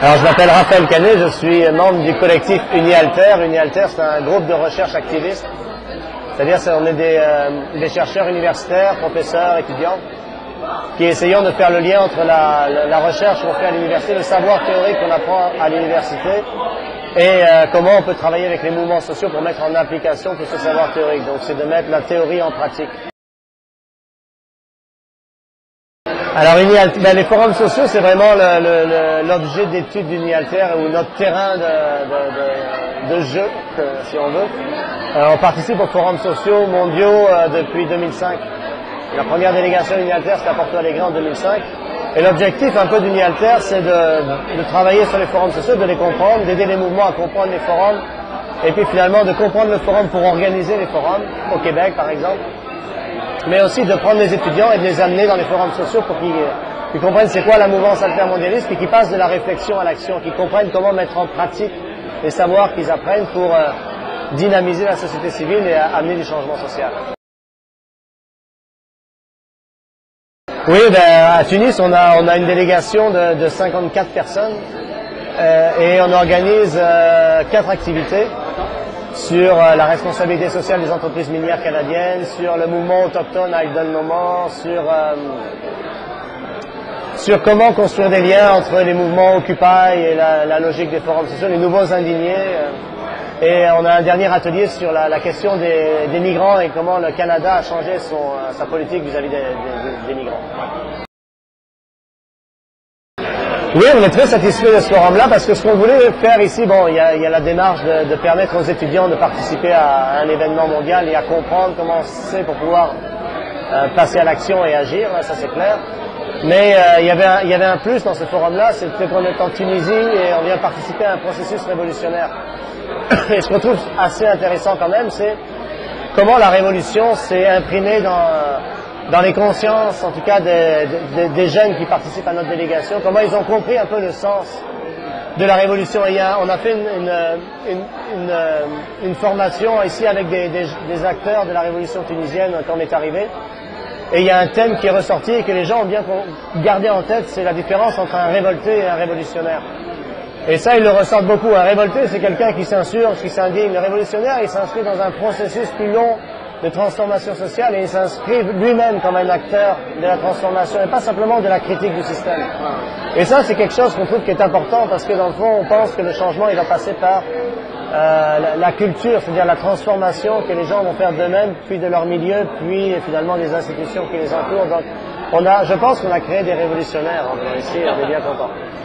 Alors, je m'appelle Raphaël Canet, je suis membre du collectif UniAlter. UniAlter, c'est un groupe de recherche activiste. C'est-à-dire on est des chercheurs universitaires, professeurs, étudiants, qui essayons de faire le lien entre la recherche qu'on fait à l'université, le savoir théorique qu'on apprend à l'université, et comment on peut travailler avec les mouvements sociaux pour mettre en application tout ce savoir théorique. Donc, c'est de mettre la théorie en pratique. Alors, les forums sociaux, c'est vraiment l'objet d'étude d'UniAlter ou notre terrain de jeu, si on veut. On participe aux forums sociaux mondiaux depuis 2005. La première délégation d'UniAlter, c'était à Porto Alegre en 2005. Et l'objectif un peu d'UniAlter, c'est de travailler sur les forums sociaux, de les comprendre, d'aider les mouvements à comprendre les forums, et puis finalement de comprendre le forum pour organiser les forums, au Québec par exemple. Mais aussi de prendre les étudiants et de les amener dans les forums sociaux pour qu'ils comprennent c'est quoi la mouvance altermondialiste et qu'ils passent de la réflexion à l'action, qu'ils comprennent comment mettre en pratique les savoirs qu'ils apprennent pour dynamiser la société civile et amener du changement social. Oui, à Tunis, on a une délégation de 54 personnes et on organise 4 activités sur la responsabilité sociale des entreprises minières canadiennes, sur le mouvement autochtone à Idel-Noman, sur comment construire des liens entre les mouvements Occupy et la logique des forums sociaux, les nouveaux indignés. Et on a un dernier atelier sur la question des migrants et comment le Canada a changé sa politique vis-à-vis des migrants. Oui, on est très satisfait de ce forum-là parce que ce qu'on voulait faire ici, bon, il y a la démarche de permettre aux étudiants de participer à un événement mondial et à comprendre comment c'est pour pouvoir passer à l'action et agir, là, ça c'est clair. Mais il y avait un plus dans ce forum-là, c'était qu'on est en Tunisie et on vient participer à un processus révolutionnaire. Et ce qu'on trouve assez intéressant quand même, c'est comment la révolution s'est imprimée dans les consciences, en tout cas des jeunes qui participent à notre délégation, comment ils ont compris un peu le sens de la révolution. Et on a fait une formation ici avec des acteurs de la révolution tunisienne quand on est arrivé. Et il y a un thème qui est ressorti et que les gens ont bien gardé en tête, c'est la différence entre un révolté et un révolutionnaire. Et ça, ils le ressortent beaucoup. Un révolté, c'est quelqu'un qui s'insurge, qui s'indigne. Le révolutionnaire, il s'inscrit dans un processus plus long de transformation sociale et il s'inscrit lui-même comme un acteur de la transformation et pas simplement de la critique du système. Et ça, c'est quelque chose qu'on trouve qui est important parce que dans le fond, on pense que le changement, il va passer par la culture, c'est-à-dire la transformation que les gens vont faire d'eux-mêmes, puis de leur milieu, puis finalement des institutions qui les entourent. Donc, je pense qu'on a créé des révolutionnaires ici, on est bien contents.